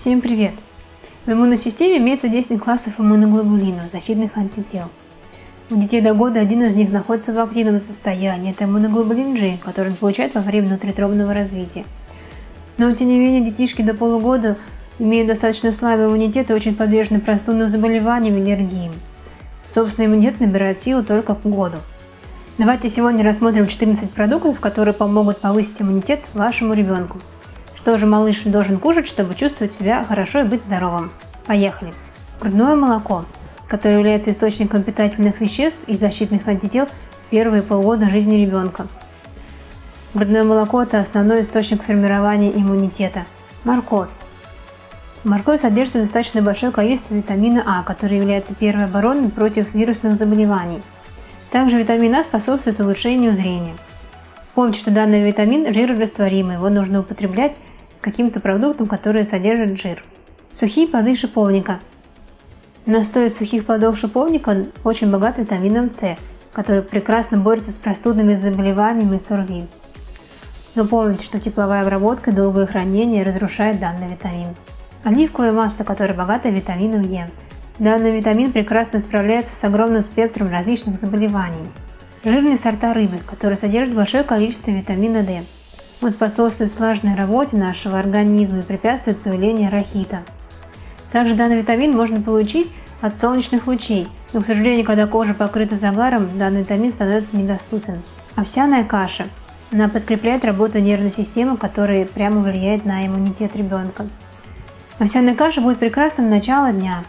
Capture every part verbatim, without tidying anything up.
Всем привет! В иммунной системе имеется десять классов иммуноглобулинов, защитных антител. У детей до года один из них находится в активном состоянии. Это иммуноглобулин G, который он получает во время внутритробного развития. Но тем не менее детишки до полугода имеют достаточно слабый иммунитет и очень подвержены простудным заболеваниям и аллергиям. Собственный иммунитет набирает силу только к году. Давайте сегодня рассмотрим четырнадцать продуктов, которые помогут повысить иммунитет вашему ребенку. Что же малыш должен кушать, чтобы чувствовать себя хорошо и быть здоровым? Поехали! Грудное молоко, которое является источником питательных веществ и защитных антител в первые полгода жизни ребенка. Грудное молоко – это основной источник формирования иммунитета. Морковь. В моркови содержится достаточно большое количество витамина А, который является первой обороной против вирусных заболеваний. Также витамин А способствует улучшению зрения. Помните, что данный витамин жирорастворимый, его нужно употреблять с каким-то продуктом, который содержит жир. Сухие плоды шиповника. Настой из сухих плодов шиповника очень богат витамином С, который прекрасно борется с простудными заболеваниями и с ОРВИ. Но помните, что тепловая обработка и долгое хранение разрушает данный витамин. Оливковое масло, которое богато витамином Е. Данный витамин прекрасно справляется с огромным спектром различных заболеваний. Жирные сорта рыбы, которые содержат большое количество витамина D. Он способствует слаженной работе нашего организма и препятствует появлению рахита. Также данный витамин можно получить от солнечных лучей, но, к сожалению, когда кожа покрыта загаром, данный витамин становится недоступен. Овсяная каша. Она подкрепляет работу нервной системы, которая прямо влияет на иммунитет ребенка. Овсяная каша будет прекрасным началом дня.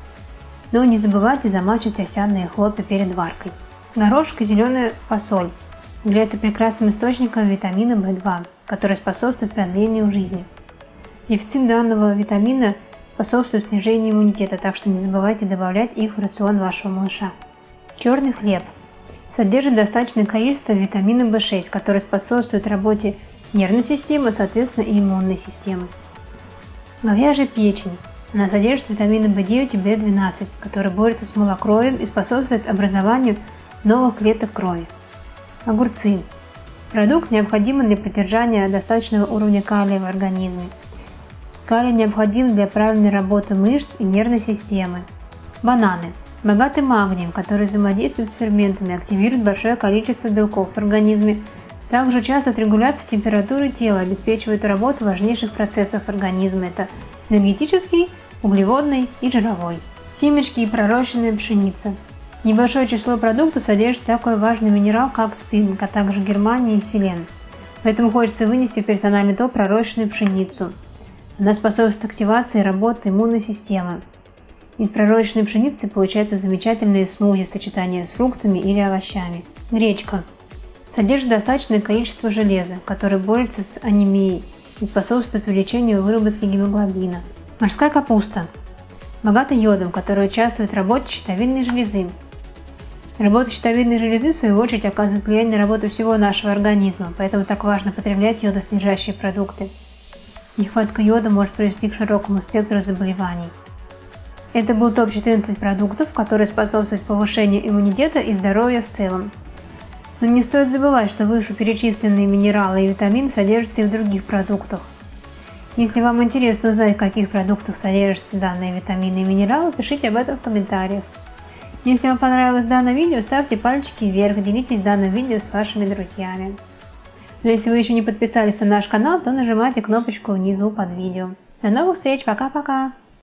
Но не забывайте замачивать овсяные хлопья перед варкой. Горошек и зеленая фасоль являются прекрасным источником витамина В два, который способствует продлению жизни. Дефицит данного витамина способствует снижению иммунитета, так что не забывайте добавлять их в рацион вашего малыша. Черный хлеб содержит достаточное количество витамина В шесть, который способствует работе нервной системы, соответственно и иммунной системы. Говяжья печень. Она содержит витамины В девять и В двенадцать, которые борются с малокровием и способствуют образованию новых клеток крови. Огурцы. Продукт необходимый для поддержания достаточного уровня калия в организме. Калий необходим для правильной работы мышц и нервной системы. Бананы. Богаты магнием, который взаимодействует с ферментами, активирует большое количество белков в организме. Также участвует в регуляции температуры тела, обеспечивает работу важнейших процессов организма. Это энергетический, углеводный и жировой. Семечки и пророщенная пшеница. Небольшое число продуктов содержит такой важный минерал, как цинк, а также германий и селен. Поэтому хочется вынести в персональный топ пророщенную пшеницу. Она способствует активации работы иммунной системы. Из пророщенной пшеницы получается замечательные смузи в сочетании с фруктами или овощами. Гречка. Содержит достаточное количество железа, которое борется с анемией и способствует увеличению выработки гемоглобина. Морская капуста. Богата йодом, который участвует в работе щитовидной железы. Работа щитовидной железы, в свою очередь, оказывает влияние на работу всего нашего организма, поэтому так важно потреблять йодосодержащие продукты. Нехватка йода может привести к широкому спектру заболеваний. Это был топ четырнадцать продуктов, которые способствуют повышению иммунитета и здоровья в целом. Но не стоит забывать, что вышеперечисленные минералы и витамины содержатся и в других продуктах. Если вам интересно узнать, в каких продуктах содержатся данные витамины и минералы, пишите об этом в комментариях. Если вам понравилось данное видео, ставьте пальчики вверх, делитесь данным видео с вашими друзьями. Но если вы еще не подписались на наш канал, то нажимайте кнопочку внизу под видео. До новых встреч, пока-пока!